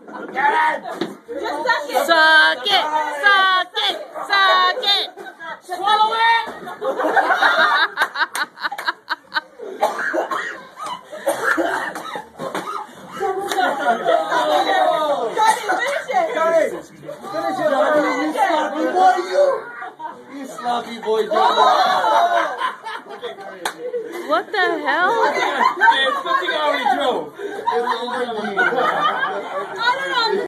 Get it! Suck it! Suck it! Suck it! Swallow it! You sloppy boy, What the hell? It's good thing I already drove.